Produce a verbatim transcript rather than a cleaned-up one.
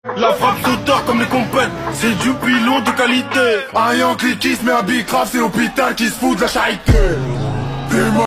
La frappe sauteur comme les compètes, c'est du pilon de qualité. Un Yankee qui se met un big craft, c'est l'hôpital qui se fout de la charité.